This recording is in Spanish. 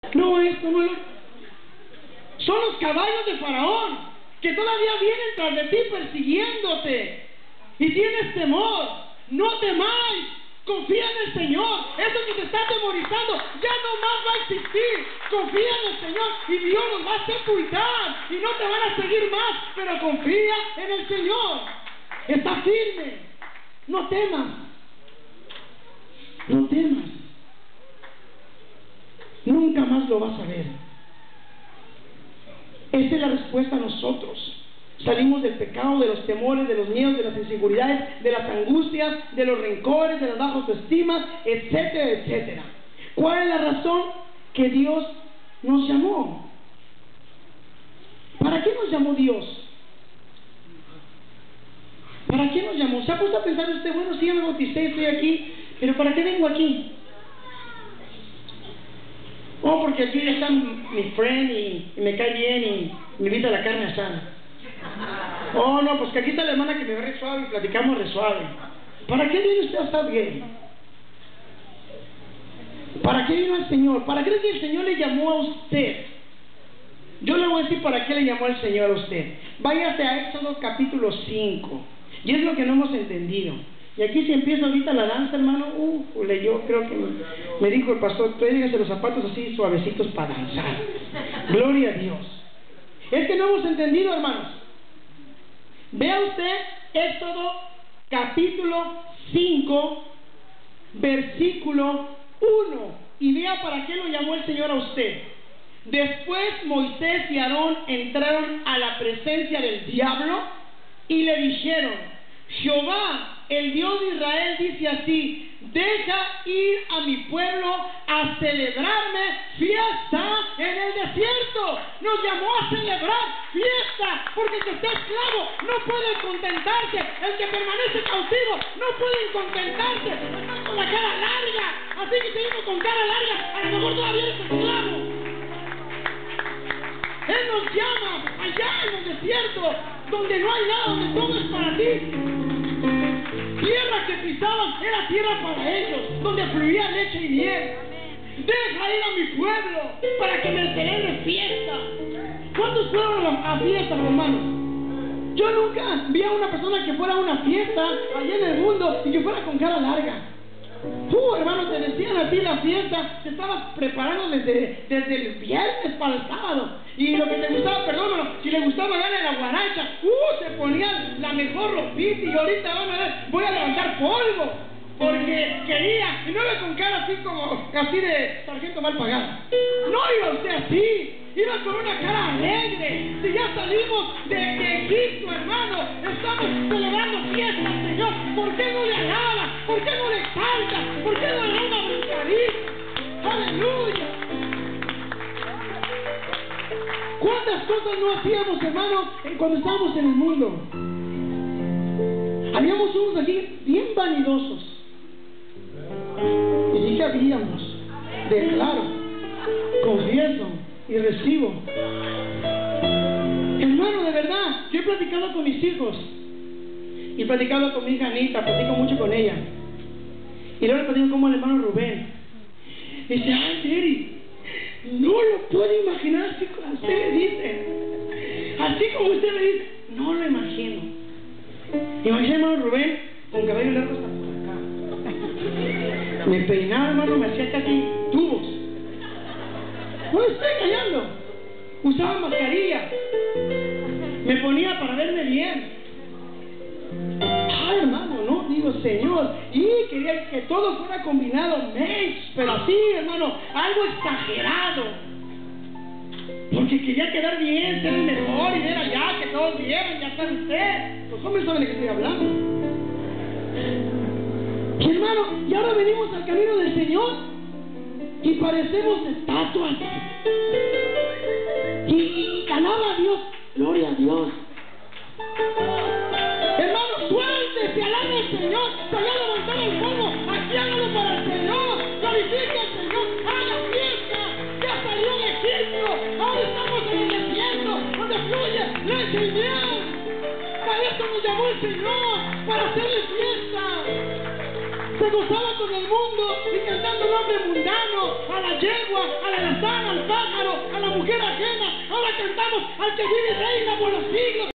no esto, no lo... Son los caballos de Faraón que todavía vienen tras de ti persiguiéndote y tienes temor. No temáis, confía en el Señor. Eso que te está atemorizando ya no más va a existir. Confía en el Señor y Dios los va a sepultar y no te van a seguir más, pero confía en el Señor. Está firme, no temas, no temas. Nunca más lo vas a ver. Esa es la respuesta a nosotros. Salimos del pecado, de los temores, de los miedos, de las inseguridades, de las angustias, de los rencores, de las bajas autoestimas, etcétera, etcétera. ¿Cuál es la razón que Dios nos llamó? ¿Para qué nos llamó Dios? ¿Para qué nos llamó? ¿Se ha puesto a pensar usted, bueno, sí, ya me bauticé, estoy aquí, pero ¿para qué vengo aquí? Oh, porque aquí está mi friend y me cae bien y me invita a la carne asada. Oh, no, pues que aquí está la hermana que me ve re suave y platicamos re suave. ¿Para qué viene usted a estar gay? ¿Para qué vino el Señor? ¿Para qué el Señor le llamó a usted? Yo le voy a decir para qué le llamó el Señor a usted. Váyase a Éxodo capítulo 5. Y es lo que no hemos entendido. Y aquí si empieza ahorita la danza, hermano, yo creo que me dijo el pastor, tráigase los zapatos así suavecitos para danzar. Gloria a Dios. Es que no hemos entendido, hermanos. Vea usted Éxodo capítulo 5, versículo 1, y vea para qué lo llamó el Señor a usted. Después Moisés y Aarón entraron a la presencia del diablo y le dijeron: Jehová, el Dios de Israel, dice así: deja ir a mi pueblo a celebrarme fiesta en el desierto. Nos llamó a celebrar fiesta, porque el que está esclavo no puede contentarse, el que permanece cautivo no puede contentarse, está con la cara larga. Así que seguimos con cara larga, a lo mejor todavía eres esclavo. Él nos llama allá en el desierto, donde no hay nada, donde todo es para ti. Tierra que pisaban era tierra para ellos, donde fluía leche y miel. Deja ir a mi pueblo para que me celebre fiesta. ¿Cuántos fueron a fiestas, hermanos? Yo nunca vi a una persona que fuera a una fiesta allá en el mundo y que fuera con cara larga. Hermano, te decían a ti la fiesta, te estabas preparando desde el viernes para el sábado. Y lo que te gustaba, perdónalo, si le gustaba darle la guaracha, se ponían la mejor ropita y ahorita voy a levantar polvo. Porque quería, y no iba con cara así como, así de sargento mal pagado. No iba usted así, iba con una cara alegre. Si ya salimos de Egipto, hermano, estamos celebrando fiesta al Señor. ¿Por qué no le alaba? ¿Por qué no le canta? ¿Por qué no le da una brincadita? ¡Aleluya! ¿Cuántas cosas no hacíamos, hermano, cuando estábamos en el mundo? Habíamos unos aquí bien vanidosos. Y sí que habíamos. Declaro, confieso y recibo. Hermano, de verdad, yo he platicado con mis hijos. Y he platicado con mi hija Anita, platico mucho con ella. Y luego le platico como el hermano Rubén. Y dice: ay, Terry, no lo puedo imaginar así como usted me dice. Así como usted me dice, no lo imagino. Imagina, hermano Rubén, con cabello largo hasta por acá. Me peinaba, hermano, me hacía casi tubos. No me estoy engañando. Usaba mascarilla. Me ponía para verme bien. Ay, hermano, no, digo, Señor. Y quería que todo fuera combinado, pero así, hermano, algo exagerado. Porque quería quedar bien, ser el mejor y ver allá, que todos vieran, ya sabe usted. Los hombres saben de qué estoy hablando. Y hermano, y ahora venimos al camino del Señor y parecemos estatuas. Y alaba a Dios, gloria a Dios. Hermano, suéltese, alaba al Señor. Se haya levantado el polvo, aquí hágalo para el Señor. Glorifique al Señor, haga fiesta. Ya salió de Egipto, ahora estamos en el desierto, donde fluye leche y miel. Para eso nos llamó el Señor, para hacerle fiesta. Se gozaba con el mundo y cantando el nombre mundano, a la yegua, a la lazana, al mujer ajena. Ahora cantamos al que vive y reina por los siglos.